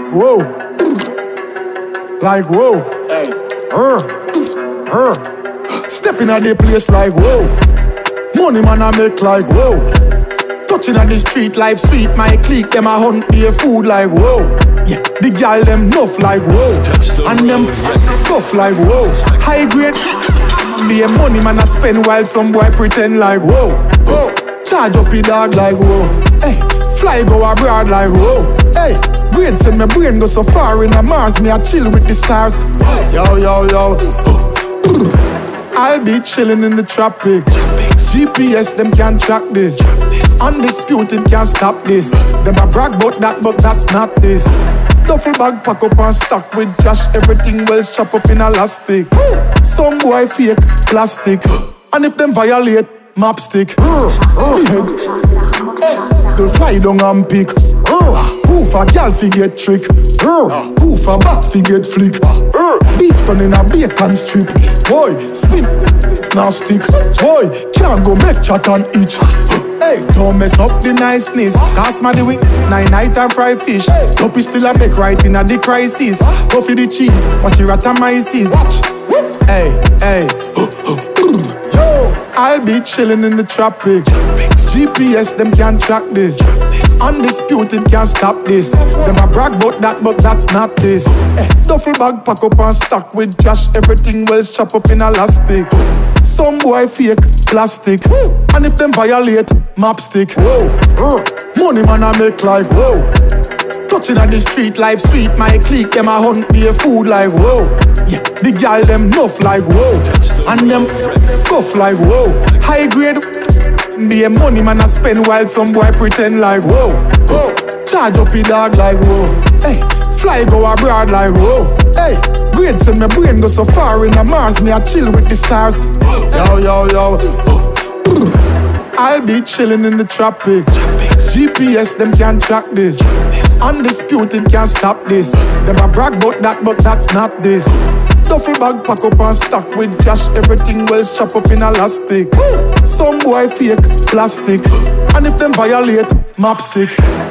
whoa. Like whoa. Stepping at the place like whoa. Money man I make like whoa. Touching on the street life sweet. My clique them a hunt be a food like whoa. Yeah, the girl them nuff like whoa. And them tough like whoa. High grade be a money man I spend while some boy pretend like whoa. Charge up the dog like whoa. Hey, fly go abroad like whoa. Hey, grade send my brain go so far in a Mars. Me I chill with the stars. Yo. I'll be chilling in the tropics. GPS them can't track this. Undisputed can't stop this. Them a brag about that, but that's not this. Duffel bag pack up and stock with cash. Everything well strap up in elastic. Some boy fake plastic. And if them violate, map stick. Girl fly down and pick. Poof a gal fi get trick. Poof a bat fi get flick. Beef turn in a bacon strip. Boy, spin, now stick. Boy, can't go make chat and itch. Hey, don't mess up the niceness. Cast my the week, 9 night and fry fish. Toppy still a make right in a the crisis. Go for the cheese, watch your atomizes. Hey. Yo, I'll be chilling in the tropics. GPS them can't track this. Undisputed can't stop this. Them a brag about that, but that's not this. Duffel bag pack up and stock with cash. Everything well strap up in elastic. Some boy fake plastic. And if them violate, map stick. Money man I make like whoa. Touching on the street life sweet. My clique them a hunt be a food like whoa. Yeah, the girl them nuff like whoa. And them tough like whoa. High grade be a money man I spend while some boy pretend like whoa. Charge up the dog like whoa. Hey, fly go abroad like whoa. Hey, grade send my brain go so far in a Mars. Me I chill with the stars. Yo. I'll be chilling in the tropics. GPS them can't track this. Undisputed can't stop this. Them a brag about that, but that's not this. Duffel bag pack up and stock with cash. Everything well strap up in elastic. Some boy fake plastic. And if them violate, map stick.